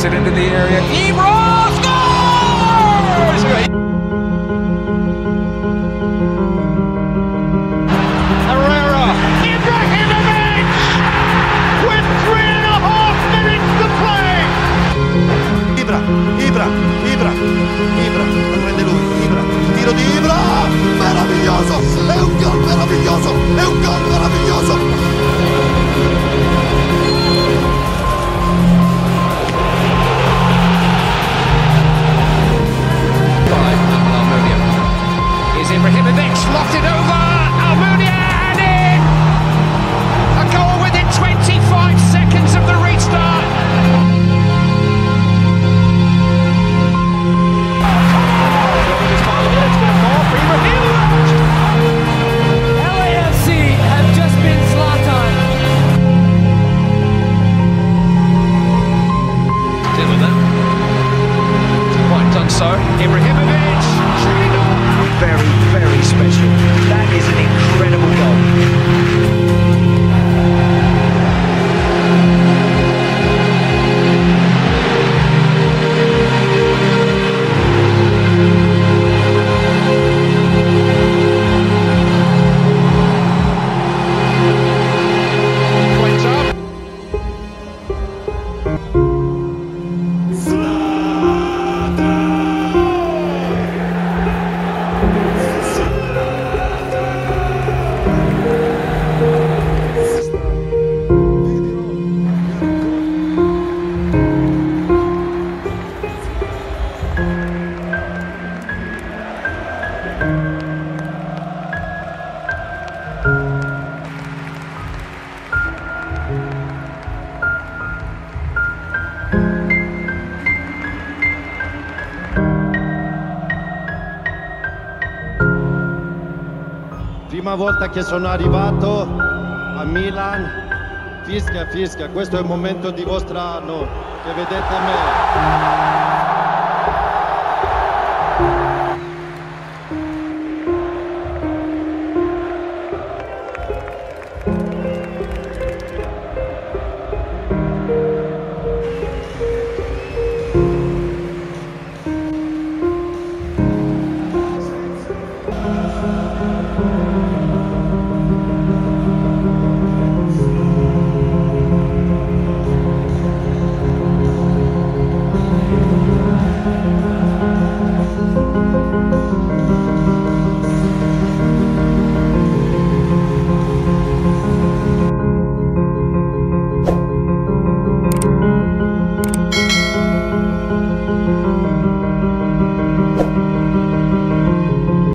it into the area. Ibra scores! Herrera, Ibrahimovic with 3.5 minutes to play. Ibra, lo prende lui, Ibra, il tiro di Ibra, meraviglioso, è un gol meraviglioso, è un gol meraviglioso. Ibrahimovic lofted over, Almunia and in! A goal within 25 seconds of the restart. LAFC have just been Zlatan. Dillon. Quite done so. Ibrahimovic. Very, very special. That is an incredible goal. Prima volta che sono arrivato a Milan, fischia, questo è il momento di vostro anno, che vedete me.